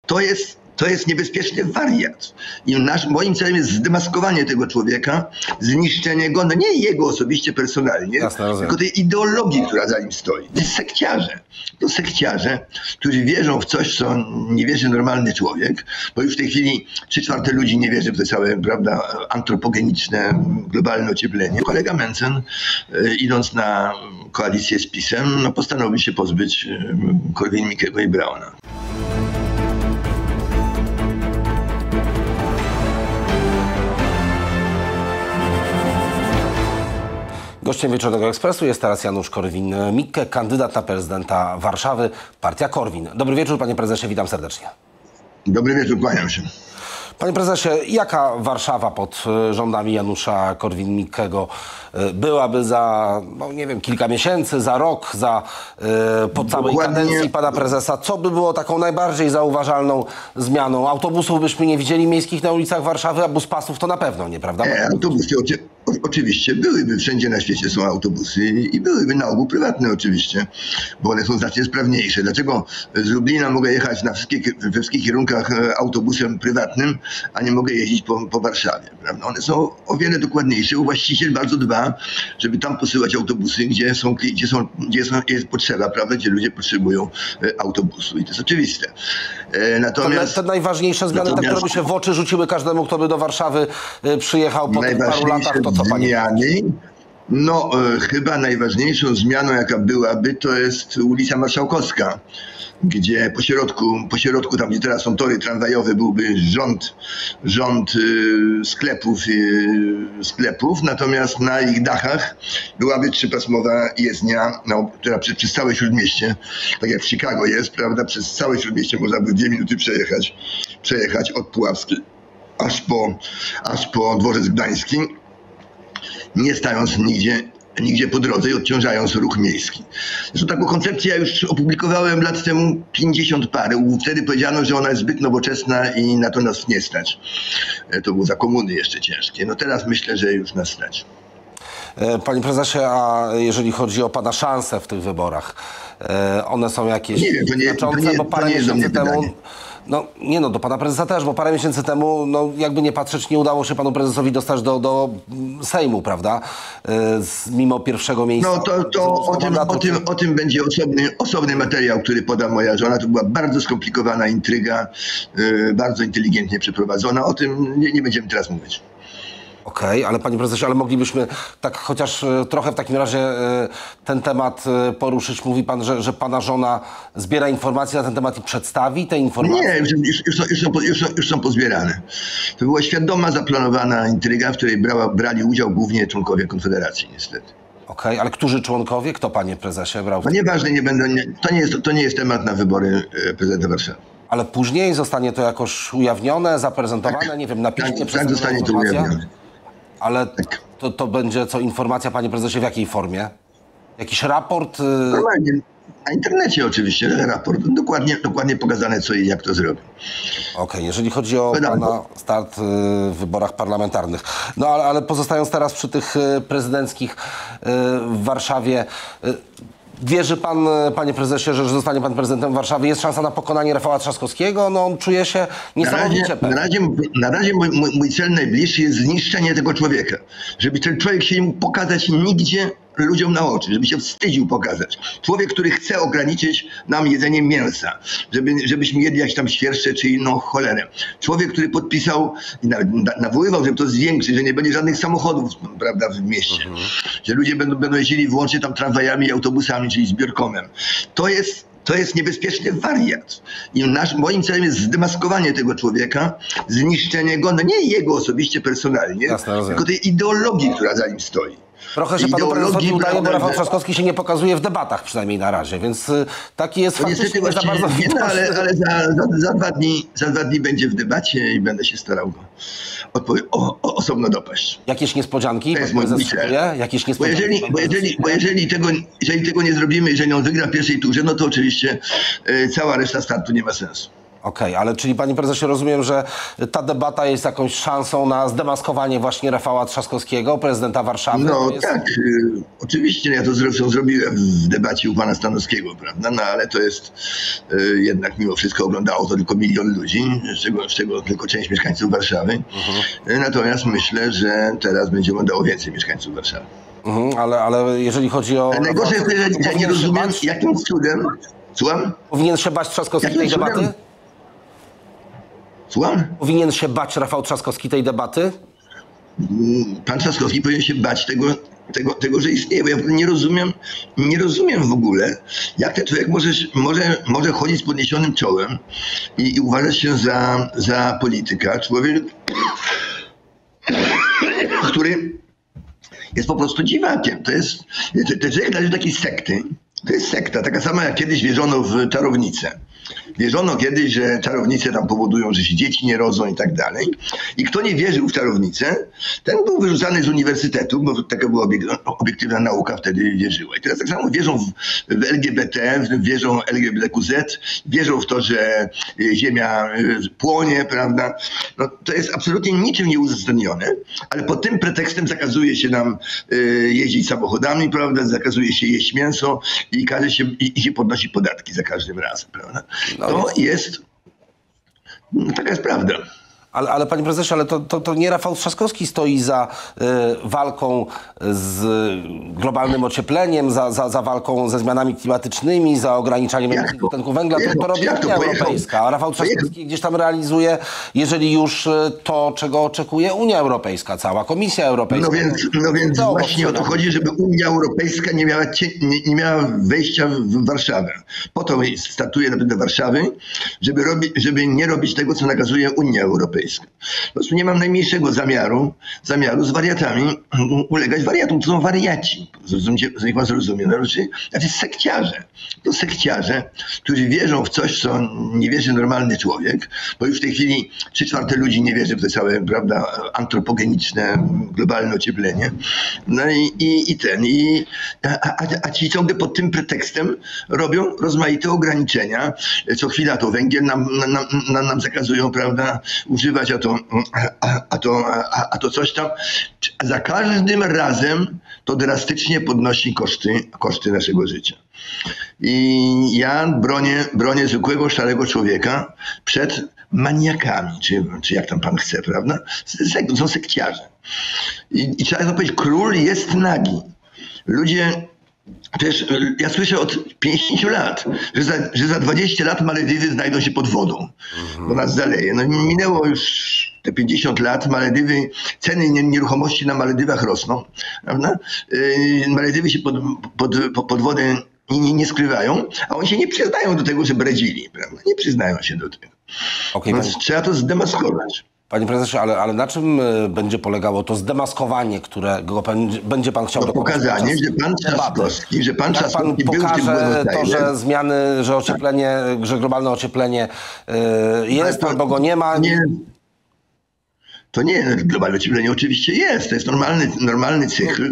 To jest niebezpieczny wariat. I moim celem jest zdemaskowanie tego człowieka, zniszczenie go, no nie jego osobiście, personalnie, Jasne, tylko tej ideologii, która za nim stoi. To jest sekciarze. To sekciarze, którzy wierzą w coś, co nie wierzy normalny człowiek, bo już w tej chwili 3/4 ludzi nie wierzy w te całe, prawda, antropogeniczne, globalne ocieplenie. Kolega Mencen, idąc na koalicję z PiS-em, no, postanowił się pozbyć Korwin-Mikkego i Brauna. Gościem Wieczornego Ekspresu jest teraz Janusz Korwin-Mikke, kandydat na prezydenta Warszawy, partia Korwin. Dobry wieczór, panie prezesie, witam serdecznie. Dobry wieczór, kłaniam się. Panie prezesie, jaka Warszawa pod rządami Janusza Korwin-Mikkego byłaby za, no nie wiem, kilka miesięcy, za rok, po całej kadencji pana prezesa? Co by było taką najbardziej zauważalną zmianą? Autobusów byśmy nie widzieli miejskich na ulicach Warszawy, a buspasów to na pewno nie, prawda? Autobusy oczywiście byłyby, wszędzie na świecie są autobusy i byłyby na ogół prywatne oczywiście, bo one są znacznie sprawniejsze. Dlaczego z Lublina mogę jechać we wszystkich kierunkach autobusem prywatnym, a nie mogę jeździć po Warszawie? Prawda? One są o wiele dokładniejsze. Właściciel bardzo dba, żeby tam posyłać autobusy, gdzie jest potrzeba, prawda, gdzie ludzie potrzebują autobusu. I to jest oczywiste. Natomiast te najważniejsze zmiany, te, które by się w oczy rzuciły każdemu, kto by do Warszawy przyjechał po tych paru latach, to co, panie? No, chyba najważniejszą zmianą, jaka byłaby, to jest ulica Marszałkowska, gdzie po środku, tam gdzie teraz są tory tramwajowe, byłby rząd sklepów, natomiast na ich dachach byłaby trzypasmowa jezdnia, która przez całe Śródmieście, tak jak w Chicago jest, prawda, przez całe Śródmieście można by w 2 minuty przejechać od Puławskiej aż po Dworzec Gdański, nie stając nigdzie po drodze i odciążając ruch miejski. Zresztą taką koncepcję ja już opublikowałem lat temu 50 parę. Wtedy powiedziano, że ona jest zbyt nowoczesna i na to nas nie stać. To było za komuny jeszcze ciężkie. No teraz myślę, że już nas stać. Panie prezesie, a jeżeli chodzi o pana szanse w tych wyborach, one są jakieś znaczące, bo parę miesięcy temu... do pana prezesa też, bo parę miesięcy temu, jakby nie patrzeć, nie udało się panu prezesowi dostać do Sejmu, prawda? Mimo pierwszego miejsca. O tym będzie osobny materiał, który poda moja żona. To była bardzo skomplikowana intryga, bardzo inteligentnie przeprowadzona. O tym nie będziemy teraz mówić. Okej, ale panie prezesie, ale moglibyśmy tak chociaż trochę w takim razie ten temat poruszyć. Mówi pan, że pana żona zbiera informacje na ten temat i przedstawi te informacje? Nie, już są pozbierane. To była świadoma, zaplanowana intryga, w której brali udział głównie członkowie Konfederacji, niestety. Okej, ale którzy członkowie? Kto, panie prezesie, brał? No nieważne, to nie jest temat na wybory prezydenta Warszawy. Ale później zostanie to jakoś ujawnione, zaprezentowane, nie wiem, na piśmie tak zostanie to ujawnione. Ale to będzie co, informacja, panie prezesie, w jakiej formie? Jakiś raport? Normalnie, na internecie oczywiście, raport. Dokładnie pokazane, co i jak to zrobił. Okej, jeżeli chodzi o pana start w wyborach parlamentarnych. No ale pozostając teraz przy tych prezydenckich w Warszawie, wierzy pan, panie prezesie, że zostanie pan prezydentem Warszawy? Jest szansa na pokonanie Rafała Trzaskowskiego? No on czuje się niesamowicie pewny. Na razie mój cel najbliższy jest zniszczenie tego człowieka. Żeby ten człowiek się nie mógł pokazać nigdzie ludziom na oczy, żeby się wstydził pokazać. Człowiek, który chce ograniczyć nam jedzenie mięsa, żebyśmy jedli jakieś tam świerszcze czy inną cholerę. Człowiek, który podpisał i nawoływał, żeby to zwiększyć, że nie będzie żadnych samochodów, prawda, w mieście. Że ludzie będą jeździli wyłącznie tam tramwajami i autobusami, czyli zbiorkomem. To jest niebezpieczny wariat. I moim celem jest zdemaskowanie tego człowieka, zniszczenie go, no nie jego osobiście, personalnie, tylko tej ideologii, która za nim stoi. Trochę się panu prezesowi udaje, bo Rafał Trzaskowski się nie pokazuje w debatach, przynajmniej na razie, więc taki jest faktycznie nie za bardzo widoczny. Ale za 2 dni będzie w debacie i będę się starał go osobno dopaść. Jakieś niespodzianki? To jest mój cel. Bo jeżeli tego nie zrobimy, jeżeli on wygra w pierwszej turze, no to oczywiście cała reszta startu nie ma sensu. Okej, ale czyli panie prezesie, rozumiem, że ta debata jest jakąś szansą na zdemaskowanie właśnie Rafała Trzaskowskiego, prezydenta Warszawy? No jest... tak, oczywiście ja to zresztą zrobiłem w debacie u pana Stanowskiego, prawda? No ale to jest jednak mimo wszystko oglądało to tylko 1 000 000 ludzi, z czego tylko część mieszkańców Warszawy. Natomiast myślę, że teraz będzie oglądało więcej mieszkańców Warszawy. Ale jeżeli chodzi o... Ale najgorsze jest, że ja nie rozumiem, jakim cudem... Słucham? Powinien się bać Trzaskowski tej debaty? Słucham? Powinien się bać Rafał Trzaskowski tej debaty? Pan Trzaskowski powinien się bać tego, że istnieje, bo ja nie rozumiem w ogóle, jak ten człowiek może chodzić z podniesionym czołem i uważać się za polityka. Człowiek, który jest po prostu dziwakiem. Ten człowiek należy do takiej sekty. To jest sekta, taka sama jak kiedyś wierzono w czarownicę. Wierzono kiedyś, że czarownice tam powodują, że się dzieci nie rodzą i tak dalej. I kto nie wierzył w czarownicę, ten był wyrzucany z uniwersytetu, bo taka była obiektywna nauka, wtedy wierzyła. I teraz tak samo wierzą w LGBT, wierzą w LGBTQZ, wierzą w to, że Ziemia płonie, prawda? No, to jest absolutnie niczym nieuzasadnione, ale pod tym pretekstem zakazuje się nam jeździć samochodami, prawda? Zakazuje się jeść mięso i się podnosi podatki za każdym razem, prawda? To jest... taka jest prawda. Ale panie prezesie, ale to nie Rafał Trzaskowski stoi za walką z globalnym ociepleniem, za walką ze zmianami klimatycznymi, za ograniczaniem emisji dwutlenku węgla. To robi Unia Europejska. A Rafał Trzaskowski gdzieś tam realizuje, jeżeli już to, czego oczekuje Unia Europejska, cała Komisja Europejska. No więc właśnie o to chodzi, żeby Unia Europejska nie miała wejścia w Warszawę. Po to startuje do Warszawy, żeby nie robić tego, co nakazuje Unia Europejska. Po prostu nie mam najmniejszego zamiaru z wariatami ulegać wariatom. To są wariaci. Niech pan zrozumie. Znaczy sekciarze. To sekciarze, którzy wierzą w coś, co nie wierzy normalny człowiek, bo już w tej chwili 3/4 ludzi nie wierzy w to całe, prawda, antropogeniczne, globalne ocieplenie. No a ci ciągle pod tym pretekstem robią rozmaite ograniczenia. Co chwila to węgiel nam zakazują, prawda, używać, a to coś tam. Za każdym razem to drastycznie podnosi koszty naszego życia. I ja bronię zwykłego, szarego człowieka przed maniakami, czy jak tam pan chce, prawda? To są sekciarze. I trzeba powiedzieć, król jest nagi. Ludzie... Przecież ja słyszę od 50 lat, że za 20 lat Malediwy znajdą się pod wodą, bo nas zaleje. No minęło już te 50 lat, Maledywy, ceny nieruchomości na Maledywach rosną, prawda? Malediwy się pod wodę nie skrywają, a oni się nie przyznają do tego, że bredzili, prawda? Nie przyznają się do tego. Trzeba to zdemaskować. Panie prezesie, ale na czym będzie polegało to zdemaskowanie, którego będzie pan chciał dokonać? Pokazanie, że pan Trzaskowski był w tym pokaże to, że zmiany, że globalne ocieplenie jest, albo go nie ma. To nie, globalne ocieplenie oczywiście jest, to jest normalny cykl.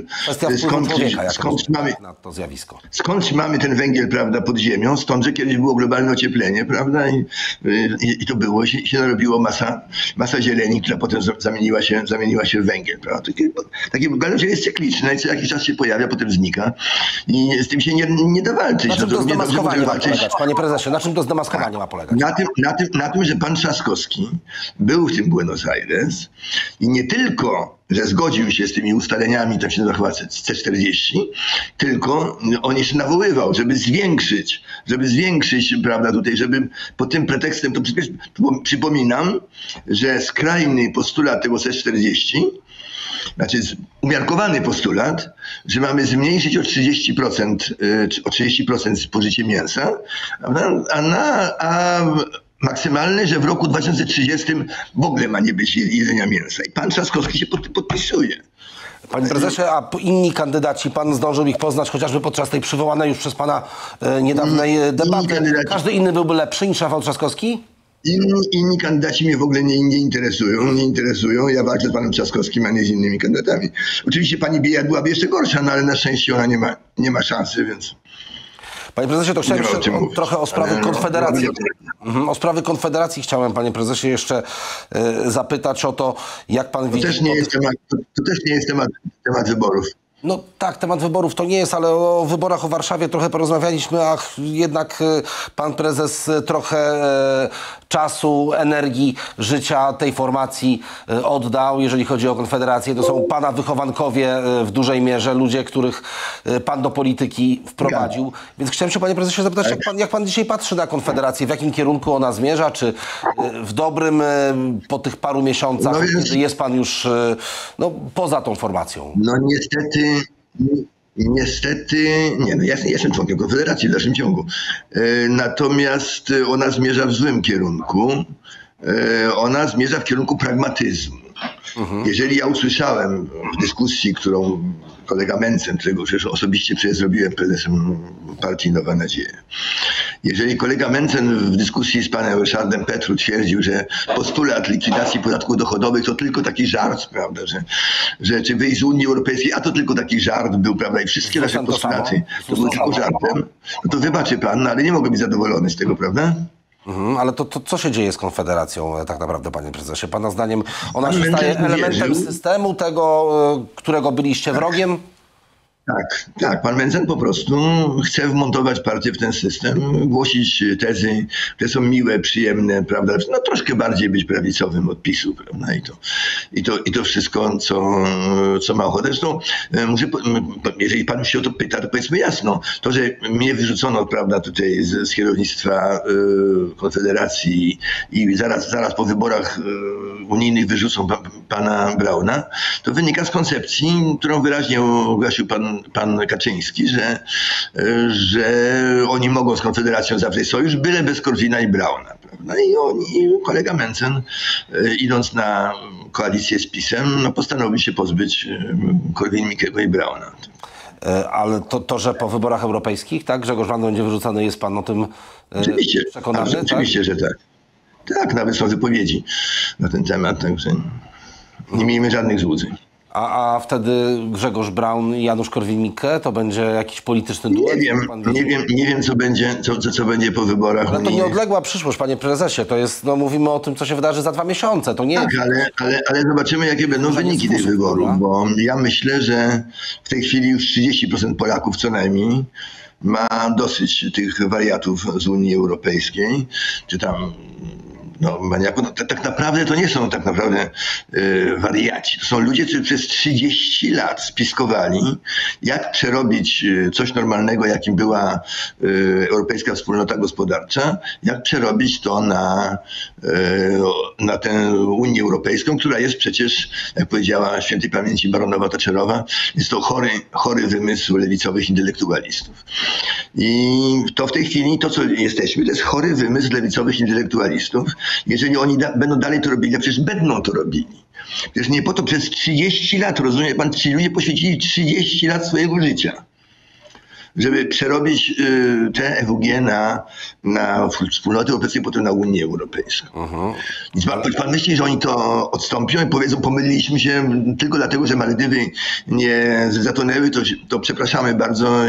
Skąd mamy ten węgiel, prawda, pod ziemią? Stąd, że kiedyś było globalne ocieplenie, prawda, i to było, się narobiło masa zieleni, która potem zamieniła się w węgiel, prawda. Takie globalne ocieplenie jest cykliczne i co jakiś czas się pojawia, potem znika i z tym się nie da walczyć. Na czym to zdemaskowanie ma polegać, panie prezesie? Na czym to zdemaskowanie ma polegać? Na tym, że pan Trzaskowski był w tym Buenos Aires i nie tylko, że zgodził się z tymi ustaleniami, tam się nazywa C40, tylko on jeszcze nawoływał, żeby zwiększyć, prawda, tutaj, żeby pod tym pretekstem, to przypominam, że skrajny postulat tego C40, znaczy umiarkowany postulat, że mamy zmniejszyć o 30% spożycie mięsa, a maksymalne, że w roku 2030 w ogóle ma nie być jedzenia mięsa. I pan Trzaskowski się podpisuje. Panie prezesie, a inni kandydaci, pan zdążył ich poznać chociażby podczas tej przywołanej już przez pana niedawnej debaty. Każdy inny byłby lepszy niż Rafał Trzaskowski? Inni kandydaci mnie w ogóle nie interesują. Ja walczę z panem Trzaskowskim, a nie z innymi kandydatami. Oczywiście pani Biejat byłaby jeszcze gorsza, no ale na szczęście ona nie ma szansy, więc... Panie prezesie, to chciałem Nie ma o jeszcze czym mówić. trochę o sprawy Ale Konfederacji. O sprawy Konfederacji chciałem, panie prezesie, jeszcze zapytać o to, jak pan To widzi... też nie jest temat wyborów. No tak, temat wyborów to nie jest, ale o wyborach o Warszawie trochę porozmawialiśmy, a jednak pan prezes trochę czasu, energii, życia tej formacji oddał. Jeżeli chodzi o Konfederację, to są pana wychowankowie w dużej mierze, ludzie, których pan do polityki wprowadził. Więc chciałem się, panie prezesie, zapytać, jak pan dzisiaj patrzy na Konfederację, w jakim kierunku ona zmierza, czy w dobrym po tych paru miesiącach, No więc- kiedy jest pan już poza tą formacją? No niestety, nie, no ja jestem członkiem Konfederacji w dalszym ciągu. Natomiast ona zmierza w złym kierunku. Ona zmierza w kierunku pragmatyzmu. Jeżeli ja usłyszałem w dyskusji, którą kolega Mencen, którego przecież osobiście zrobiłem prezesem partii Nowa Nadzieja. Jeżeli kolega Mencen w dyskusji z panem Ryszardem Petru twierdził, że postulat likwidacji podatków dochodowych to tylko taki żart, prawda, że czy wyjść z Unii Europejskiej, a to tylko taki żart był, prawda, i wszystkie nasze postulaty to były tylko żartem, no to wybaczy pan, no, ale nie mogę być zadowolony z tego, prawda? Ale to co się dzieje z Konfederacją tak naprawdę, panie prezesie? Pana zdaniem ona Pan się staje Mencen elementem wierzył. systemu tego, którego byliście wrogiem? Tak, pan Mencen po prostu chce wmontować partię w ten system, głosić tezy, które są miłe, przyjemne, prawda, no troszkę bardziej być prawicowym od PiS-u, prawda, i to wszystko, co ma ochotę. Zresztą, jeżeli pan się o to pyta, to powiedzmy jasno, to, że mnie wyrzucono, prawda, tutaj z kierownictwa Konfederacji i zaraz po wyborach unijnych wyrzucą pana Brauna, to wynika z koncepcji, którą wyraźnie ogłosił pan Kaczyński, że oni mogą z Konfederacją zawrzeć sojusz, byle bez Korwina i Brauna. Prawda? I kolega Mencen, idąc na koalicję z PiS-em, no, postanowił się pozbyć Korwin-Mikkego i Brauna. Ale to, że po wyborach europejskich, tak, Grzegorz Braun będzie wyrzucony, jest pan o tym przekonany? Oczywiście, że tak. Tak, nawet są wypowiedzi na ten temat, także nie miejmy żadnych złudzeń. A wtedy Grzegorz Braun i Janusz Korwin-Mikke to będzie jakiś polityczny duet? Nie wiem, co będzie po wyborach. Ale to nieodległa przyszłość, panie prezesie. To jest, mówimy o tym, co się wydarzy za 2 miesiące. To nie tak, ale zobaczymy, jakie będą wyniki tych wyborów, bo ja myślę, że w tej chwili już 30% Polaków co najmniej ma dosyć tych wariatów z Unii Europejskiej, czy tam maniaków. No, tak naprawdę to nie są tak naprawdę wariaci. To są ludzie, którzy przez 30 lat spiskowali, jak przerobić coś normalnego, jakim była Europejska Wspólnota Gospodarcza, jak przerobić to na tę Unię Europejską, która jest przecież, jak powiedziała świętej pamięci baronowa Thatcherowa, jest to chory wymysł lewicowych intelektualistów. I to w tej chwili, to co jesteśmy, to jest chory wymysł lewicowych intelektualistów. Jeżeli oni będą dalej to robili, a przecież będą to robili. Przecież nie po to przez 30 lat, rozumie pan, ci ludzie poświęcili 30 lat swojego życia, żeby przerobić te EWG na Wspólnotę Europejską, potem na Unię Europejską. Więc pan myśli, że oni to odstąpią i powiedzą, pomyliliśmy się tylko dlatego, że Maldywy nie zatonęły, to przepraszamy bardzo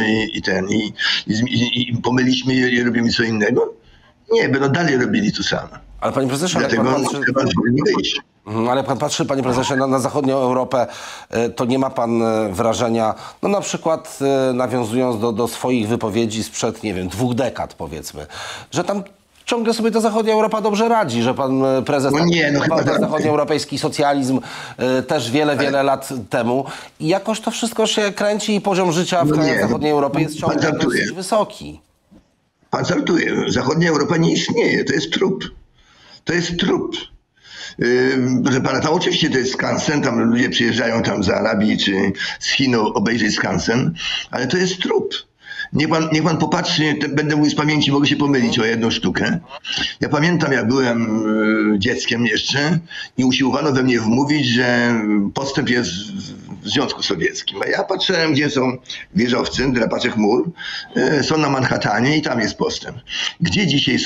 i pomyliliśmy i robimy co innego? Nie, będą dalej robili to samo. Ale panie prezesie, Dlatego trzeba wyjść. Ale pan patrzy, panie prezesie, na zachodnią Europę, to nie ma pan wrażenia, na przykład nawiązując do swoich wypowiedzi sprzed, 2 dekad powiedzmy, że tam ciągle sobie ta zachodnia Europa dobrze radzi, że pan prezes ten zachodnioeuropejski socjalizm też wiele lat temu i jakoś to wszystko się kręci i poziom życia w krajach zachodniej Europy jest ciągle dosyć wysoki. Pan żartuje. Zachodnia Europa nie istnieje. To jest trup. To jest trup. Proszę pana, tam oczywiście to jest skansen, tam ludzie przyjeżdżają tam z Arabii czy z Chin obejrzeć skansen, ale to jest trup. Niech pan popatrzy, będę mówił z pamięci, mogę się pomylić o jedną sztukę. Ja pamiętam, jak byłem dzieckiem jeszcze i usiłowano we mnie wmówić, że postęp jest w Związku Sowieckim. A ja patrzyłem, gdzie są wieżowcy, drapacze chmur, są na Manhattanie i tam jest postęp. Gdzie dzisiaj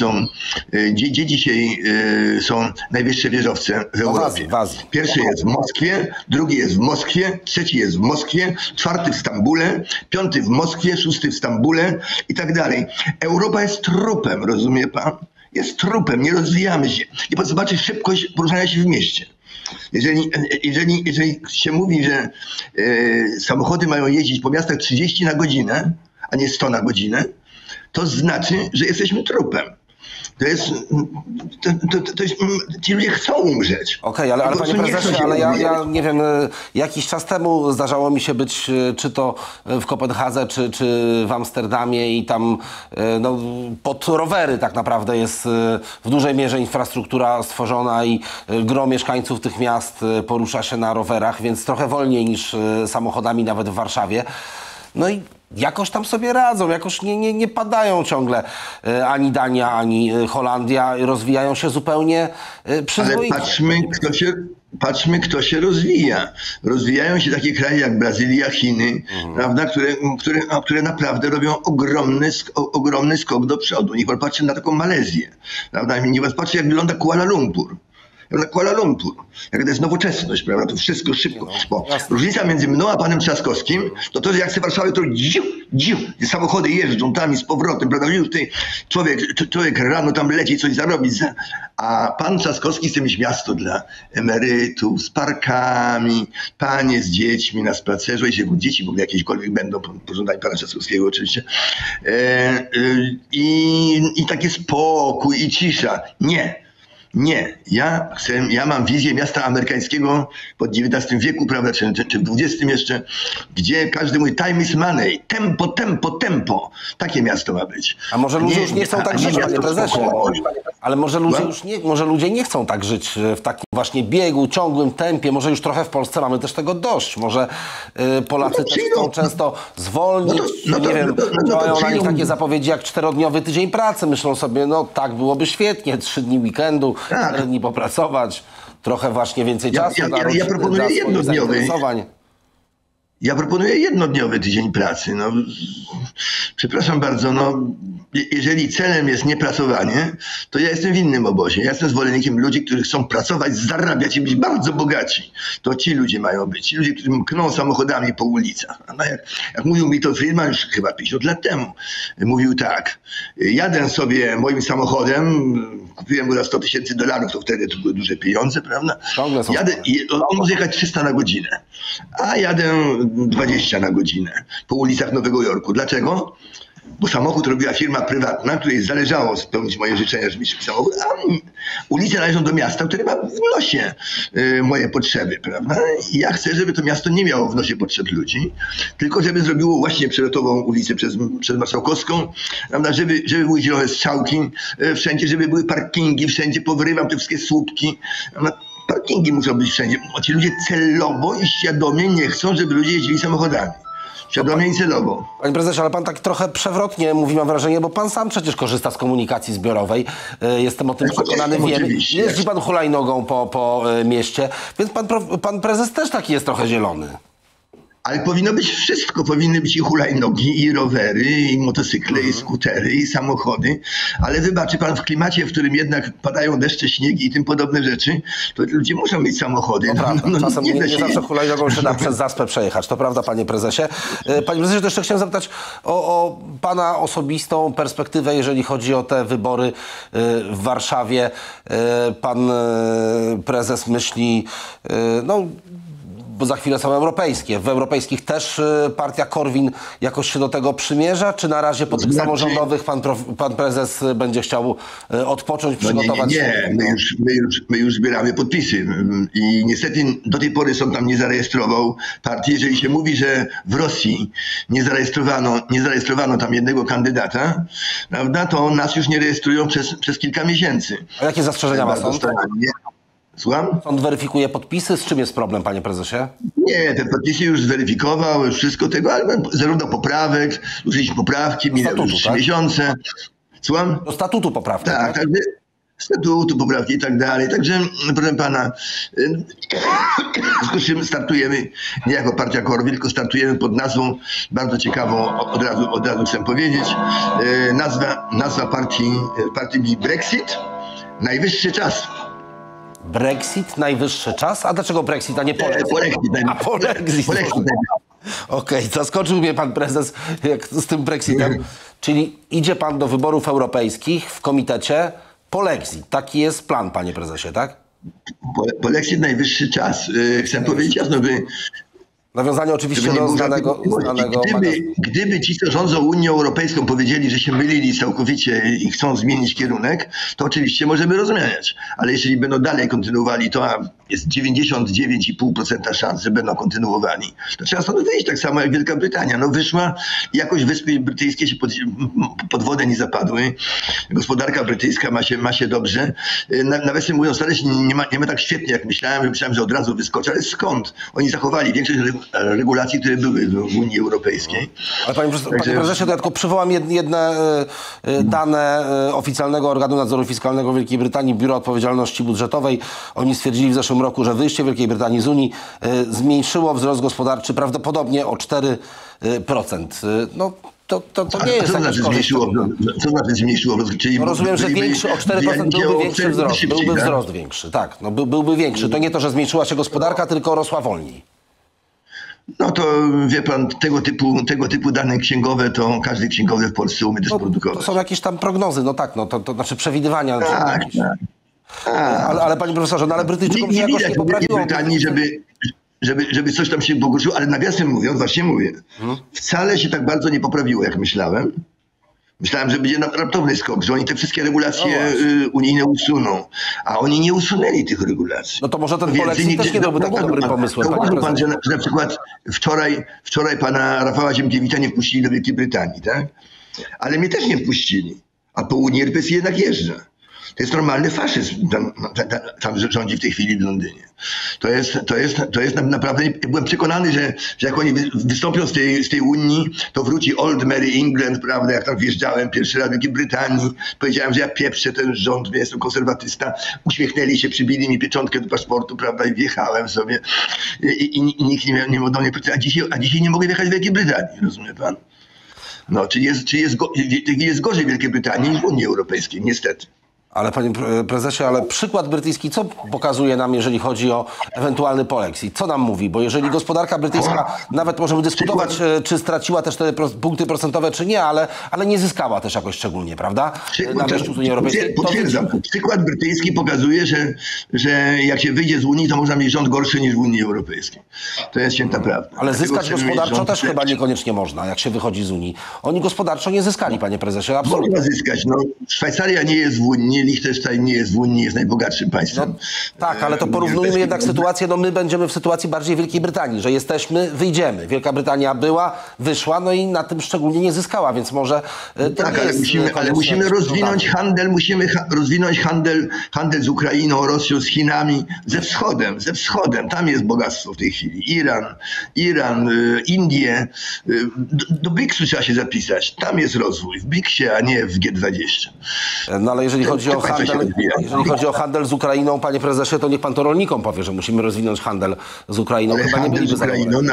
są najwyższe wieżowce w Europie? W Azji. Pierwszy jest w Moskwie, drugi jest w Moskwie, trzeci jest w Moskwie, czwarty w Stambule, 5. w Moskwie, 6. w Stambule i tak dalej. Europa jest trupem, rozumie pan? Jest trupem, nie rozwijamy się. I pan zobaczy szybkość poruszania się w mieście. Jeżeli się mówi, że samochody mają jeździć po miastach 30 na godzinę, a nie 100 na godzinę, to znaczy, że jesteśmy trupem. Ci ludzie chcą umrzeć. Okej, ale panie prezesie, ale ja nie wiem, jakiś czas temu zdarzało mi się być, czy to w Kopenhadze, czy w Amsterdamie i tam no, pod rowery tak naprawdę jest w dużej mierze infrastruktura stworzona i gro mieszkańców tych miast porusza się na rowerach, więc trochę wolniej niż samochodami nawet w Warszawie. No i jakoś tam sobie radzą, jakoś nie padają ciągle ani Dania, ani Holandia, rozwijają się zupełnie przyzwoicie. Ale patrzmy, kto się rozwija. Rozwijają się takie kraje jak Brazylia, Chiny, prawda, które naprawdę robią ogromny skok do przodu. Niech pan patrzy na taką Malezję, prawda? Niech pan patrzy, jak wygląda Kuala Lumpur. Kuala Lumpur, jaka to jest nowoczesność, prawda, to wszystko szybko. Bo różnica między mną a panem Trzaskowskim, to że jak chcę Warszawy, to samochody jeżdżą tam i z powrotem, prawda, już tutaj człowiek rano tam leci coś zarobić, a pan Trzaskowski chce mieć miasto dla emerytów, z parkami, panie z dziećmi na spacerze, jeśli dzieci w ogóle jakiekolwiek będą, po żądaniu pana Trzaskowskiego oczywiście, i taki spokój i cisza. Nie, ja mam wizję miasta amerykańskiego po XIX wieku, prawda, czy w XX jeszcze, gdzie każdy mówi time is money, tempo. Takie miasto ma być. A może ludzie już nie chcą tak żyć, panie prezesie? Ale może ludzie nie chcą tak żyć w takim właśnie biegu, ciągłym tempie. Może już trochę w Polsce mamy też tego dość. Może Polacy też chcą często zwolnić. Nie wiem, działają na nich takie zapowiedzi jak 4-dniowy tydzień pracy. Myślą sobie, no tak byłoby świetnie, 3 dni weekendu, 4 dni popracować, trochę właśnie więcej czasu ja proponuję jednodniowy. Ja proponuję jednodniowy tydzień pracy. No, przepraszam bardzo, no, jeżeli celem jest niepracowanie, to ja jestem w innym obozie. Ja jestem zwolennikiem ludzi, którzy chcą pracować, zarabiać i być bardzo bogaci. To ci ludzie mają być. Ci ludzie, którzy kną samochodami po ulicach. No, jak mówił Milton Friedman już chyba 50 lat temu, mówił tak. Jadę sobie moim samochodem, kupiłem go za $100,000, to wtedy to były duże pieniądze, prawda? On może jechać 300 na godzinę, a jadę 20 na godzinę po ulicach Nowego Jorku. Dlaczego? Bo samochód robiła firma prywatna, której zależało spełnić moje życzenia, żeby mieć samochód, a ulice należą do miasta, które ma w nosie moje potrzeby, prawda? I ja chcę, żeby to miasto nie miało w nosie potrzeb ludzi, tylko żeby zrobiło właśnie przelotową ulicę przez Marszałkowską, prawda? Żeby były zielone strzałki wszędzie, żeby były parkingi wszędzie, powyrywam te wszystkie słupki. Parkingi muszą być wszędzie. Ci ludzie celowo i świadomie nie chcą, żeby ludzie jeździli samochodami. Świadomie i celowo. Panie prezesie, ale pan tak trochę przewrotnie mówi, mam wrażenie, bo pan sam przecież korzysta z komunikacji zbiorowej. Jestem o tym przekonany, wiem. Jeździ pan hulajnogą po mieście, więc pan prezes też taki jest trochę zielony. Ale powinno być wszystko. Powinny być i hulajnogi, i rowery, i motocykle, i skutery, i samochody. Ale wybaczy pan, w klimacie, w którym jednak padają deszcze, śniegi i tym podobne rzeczy, to ludzie muszą mieć samochody. No prawda. Czasem nie zawsze hulajnogą się da przez zaspę przejechać. To prawda, panie prezesie. Panie prezesie, to jeszcze chciałem zapytać o pana osobistą perspektywę, jeżeli chodzi o te wybory w Warszawie. Pan prezes myśli, no, bo za chwilę są europejskie. W europejskich też partia Korwin jakoś się do tego przymierza, czy na razie po tych samorządowych pan prezes będzie chciał odpocząć, przygotować się? Nie, my już zbieramy podpisy i niestety do tej pory sąd tam nie zarejestrował partii. Jeżeli się mówi, że w Rosji nie zarejestrowano tam jednego kandydata, prawda, to nas już nie rejestrują przez kilka miesięcy. A jakie zastrzeżenia ma sąd? Słucham? Sąd weryfikuje podpisy. Z czym jest problem, panie prezesie? Nie, te podpisy już zweryfikował, już wszystko tego, ale zarówno poprawek, użyliśmy poprawki, minęły już 3 miesiące. Słucham? Do statutu poprawki. Tak, także statutu, poprawki i tak dalej. Także, proszę pana, w związku z czym startujemy nie jako partia Korwin, tylko startujemy pod nazwą bardzo ciekawą, od razu chcę powiedzieć. Nazwa partii brzmi Brexit, najwyższy czas. Brexit, najwyższy czas? A dlaczego Brexit, a nie Polexit? Polexit. Okej, zaskoczył mnie pan prezes jak z tym Brexitem. Czyli idzie pan do wyborów europejskich w komitecie polexit. Taki jest plan, panie prezesie, tak? Polexit najwyższy czas. Chcę powiedzieć jasno, Nawiązanie oczywiście do znanego Gdyby ci, co rządzą Unią Europejską, powiedzieli, że się mylili całkowicie i chcą zmienić kierunek, to oczywiście możemy rozmawiać. Ale jeżeli będą dalej kontynuowali to, a jest 99,5% szans, że będą kontynuowali, to trzeba stąd wyjść, tak samo jak Wielka Brytania. No wyszła, jakoś Wyspy Brytyjskie się pod wodę nie zapadły. Gospodarka brytyjska ma się dobrze. Nawiasem mówiąc, wcale nie ma tak świetnie, jak myślałem. Myślałem, że od razu wyskoczy, ale skąd? Oni zachowali większość regulacji, które były w Unii Europejskiej. Ale panie prezesie, to ja tylko przywołam jedne dane oficjalnego organu nadzoru fiskalnego Wielkiej Brytanii, Biuro Odpowiedzialności Budżetowej. Oni stwierdzili w zeszłym roku, że wyjście Wielkiej Brytanii z Unii zmniejszyło wzrost gospodarczy prawdopodobnie o 4%. No, to nie jest tak. Co znaczy zmniejszyło? Czyli no rozumiem, że większy o 4% byłby większy wzrost. Byłby wzrost większy, tak. No, byłby większy. To nie to, że zmniejszyła się gospodarka, tylko rosła wolniej. No to wie pan, tego typu dane księgowe to każdy księgowy w Polsce umie też produkować. To są jakieś tam prognozy, no tak, no to znaczy przewidywania. Tak. Ale panie profesorze, no ale Brytyjczykom się jakoś nie poprawiło. Brytanii, żeby coś tam się pogorszyło, ale nawiasem mówiąc, właśnie mówię, wcale się tak bardzo nie poprawiło, jak myślałem. Myślałem, że będzie raptowny skok, że oni te wszystkie regulacje unijne usuną, a oni nie usunęli tych regulacji. No to może ten polexit też nie byłby tak dobrym pomysłem. Zauważył pan, że na przykład wczoraj pana Rafała Ziemkiewicza nie wpuścili do Wielkiej Brytanii, tak? Ale mnie też nie wpuścili, a po Unii Europejskiej jednak jeżdżę. To jest normalny faszyzm, tam rządzi w tej chwili w Londynie. To jest naprawdę, byłem przekonany, że jak oni wystąpią z tej Unii, to wróci Old Merry England, prawda, jak tam wjeżdżałem pierwszy raz w Wielkiej Brytanii, powiedziałem, że ja pieprzę ten rząd, że jestem konserwatysta, uśmiechnęli się, przybili mi pieczątkę do paszportu, prawda, i wjechałem sobie i nikt nie mógł do mnie powiedzieć, a dzisiaj nie mogę wjechać w Wielkiej Brytanii, rozumie pan? No, jest gorzej w Wielkiej Brytanii niż w Unii Europejskiej, niestety. Ale panie prezesie, ale przykład brytyjski co pokazuje nam, jeżeli chodzi o ewentualny polexit? Co nam mówi? Bo jeżeli gospodarka brytyjska, nawet możemy dyskutować, czy straciła te 4 punkty procentowe, czy nie, ale nie zyskała też jakoś szczególnie, prawda? Na wejściu z Unii Europejskiej. Potwierdzam. Przykład brytyjski pokazuje, że jak się wyjdzie z Unii, to można mieć rząd gorszy niż w Unii Europejskiej. To jest święta prawda. Ale zyskać gospodarczo też chyba niekoniecznie można, jak się wychodzi z Unii. Oni gospodarczo nie zyskali, panie prezesie, absolutnie. Można zyskać. No, Szwajcaria nie jest w Unii, Liechtenstein nie jest w Unii, jest najbogatszym państwem. No, tak, ale to porównujmy jednak sytuację, no my będziemy w sytuacji bardziej Wielkiej Brytanii, że jesteśmy, wyjdziemy. Wielka Brytania była, wyszła, no i na tym szczególnie nie zyskała, więc może to tak, nie ale musimy rozwinąć handel, rozwinąć handel z Ukrainą, Rosją, z Chinami, ze wschodem. Tam jest bogactwo w tej chwili. Iran, Indie. Do BRICS-u trzeba się zapisać. Tam jest rozwój. W BRICS-ie, a nie w G20. No ale jeżeli chodzi o handel z Ukrainą, panie prezesie, to niech pan to rolnikom powie, że musimy rozwinąć handel z Ukrainą. Ale handel z Ukrainą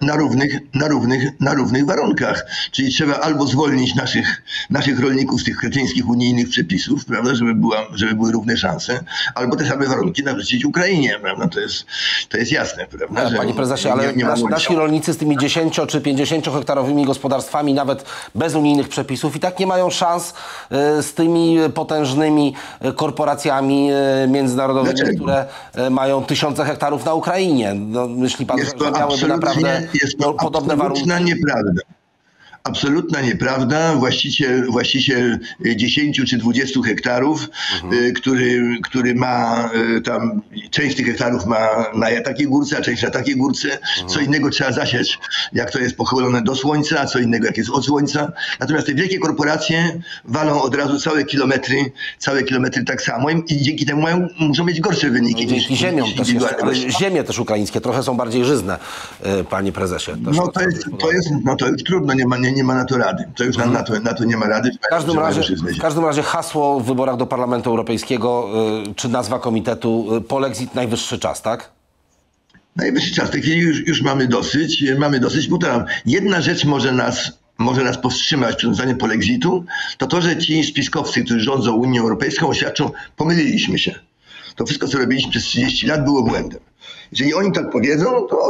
na równych warunkach. Czyli trzeba albo zwolnić naszych rolników z tych kretyńskich unijnych przepisów, prawda, żeby były równe szanse, albo te same warunki narzucić Ukrainie, prawda? To jest jasne, prawda? Ale, panie prezesie, ale nasi rolnicy z tymi 10 czy 50 hektarowymi gospodarstwami, nawet bez unijnych przepisów, i tak nie mają szans z tymi potężnymi korporacjami międzynarodowymi, które mają tysiące hektarów na Ukrainie. No, myśli pan, że miałyby naprawdę podobne warunki? Nieprawda. Absolutna nieprawda. Właściciel 10 czy 20 hektarów, który ma tam, część tych hektarów ma na takiej górce, a część na takiej górce. Co innego trzeba zasiać, jak to jest pochylone do słońca, a co innego jak jest od słońca. Natomiast te wielkie korporacje walą od razu całe kilometry tak samo i dzięki temu muszą mieć gorsze wyniki. Dzięki ziemiom też jeszcze, ale ziemie też ukraińskie trochę są bardziej żyzne, panie prezesie. To już trudno, nie ma na to rady. To już na to nie ma rady. W każdym razie hasło w wyborach do Parlamentu Europejskiego, czy nazwa komitetu, polexit, najwyższy czas, tak? Najwyższy czas. W tej chwili już mamy dosyć. Powtarzam, jedna rzecz może nas powstrzymać przed rozwiązaniem polexitu, to, że ci spiskowcy, którzy rządzą Unią Europejską, oświadczą, pomyliliśmy się. To wszystko, co robiliśmy przez 30 lat, było błędem. Jeżeli oni tak powiedzą,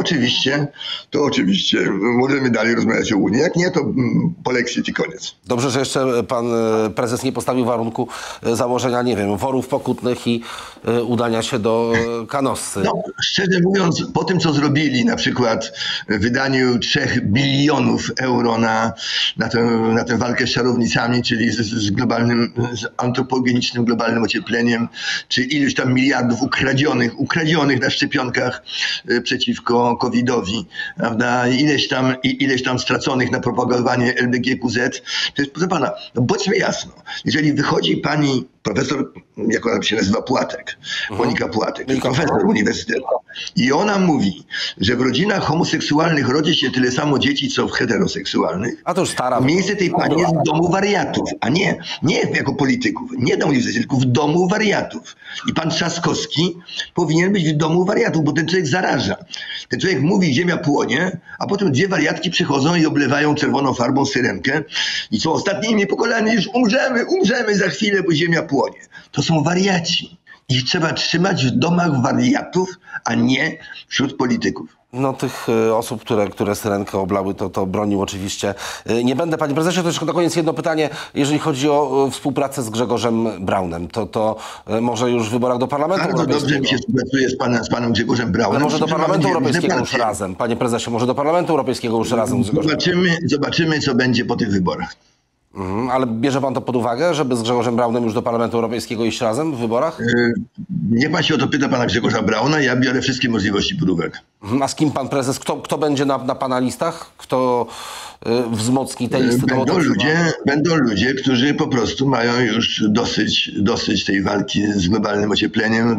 to oczywiście możemy dalej rozmawiać o Unii. Jak nie, to polexit i koniec. Dobrze, że jeszcze pan prezes nie postawił warunku założenia, nie wiem, worów pokutnych i udania się do Canossy. No, szczerze mówiąc, po tym, co zrobili, na przykład w wydaniu 3 bilionów euro na tę walkę z czarownicami, czyli z antropogenicznym globalnym ociepleniem, czy ileś tam miliardów ukradzionych na szczepionkach przeciwko COVID-owi, prawda? Ileś tam straconych na propagowanie LGBTQZ. To jest, proszę pana, no bądźmy jasno, jeżeli wychodzi pani profesor, jak ona się nazywa, Płatek, Monika Płatek, profesor uniwersytetu, i ona mówi, że w rodzinach homoseksualnych rodzi się tyle samo dzieci, co w heteroseksualnych. A to już stara. Miejsce tej pani jest w domu wariatów, a nie jako polityków, nie na uniwersytecie, tylko w domu wariatów. I pan Trzaskowski powinien być w domu wariatów, bo ten człowiek zaraża. Ten człowiek mówi, ziemia płonie, a potem 2 wariatki przychodzą i oblewają czerwoną farbą syrenkę i są ostatnimi pokoleniami, już umrzemy za chwilę, bo ziemia płonie. To są wariaci. Ich trzeba trzymać w domach wariatów, a nie wśród polityków. No tych osób, które syrenkę oblały, to bronił oczywiście. Nie będę, panie prezesie, to jeszcze na koniec jedno pytanie. Jeżeli chodzi o współpracę z Grzegorzem Braunem, to może już w wyborach do Parlamentu Europejskiego. Bardzo dobrze mi się współpracuje z panem Grzegorzem Braunem. Ale może do Parlamentu Europejskiego już razem. Panie prezesie, może do Parlamentu Europejskiego już razem z Grzegorzem. Zobaczymy, co będzie po tych wyborach. Ale bierze pan to pod uwagę, żeby z Grzegorzem Braunem już do Parlamentu Europejskiego iść razem w wyborach? Niech pan się o to pyta pana Grzegorza Brauna, ja biorę wszystkie możliwości pod uwagę. A z kim pan prezes, kto będzie na pana listach? Kto wzmocni te listy? Będą ludzie, którzy po prostu mają już dosyć tej walki z globalnym ociepleniem,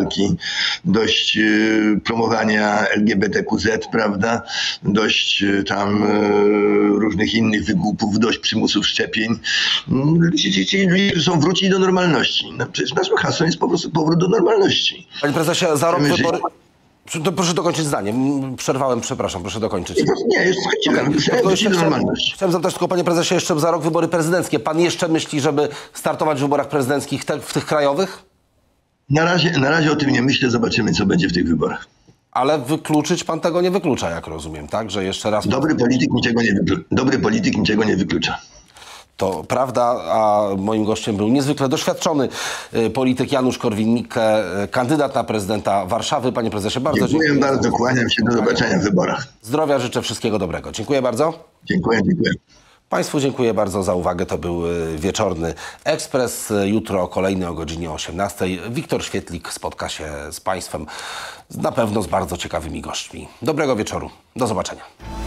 dość promowania LGBTQZ, prawda? Dość tam różnych innych wygłupów, dość przymusów szczepień. Ci ludzie, którzy są wrócili do normalności. No, przecież naszym hasłem jest po prostu powrót do normalności. Panie prezesie, za rok wybory... Proszę dokończyć zdanie. Przerwałem, przepraszam, proszę dokończyć. Nie, już skończyłem. Chciałem zapytać tylko, panie prezesie, jeszcze za rok wybory prezydenckie. Pan jeszcze myśli, żeby startować w wyborach prezydenckich w tych krajowych? Na razie o tym nie myślę, zobaczymy, co będzie w tych wyborach. Ale wykluczyć pan tego nie wyklucza, jak rozumiem, tak? Że jeszcze raz... Dobry polityk niczego nie wyklucza. To prawda, a moim gościem był niezwykle doświadczony polityk Janusz Korwin-Mikke, kandydat na prezydenta Warszawy. Panie prezesie, bardzo dziękuję. Dziękuję bardzo, kłaniam się, do zobaczenia w wyborach. Zdrowia życzę, wszystkiego dobrego. Dziękuję bardzo. Dziękuję. Państwu dziękuję bardzo za uwagę. To był Wieczorny Ekspres. Jutro kolejny o godzinie 18. Wiktor Świetlik spotka się z państwem, na pewno z bardzo ciekawymi gośćmi. Dobrego wieczoru. Do zobaczenia.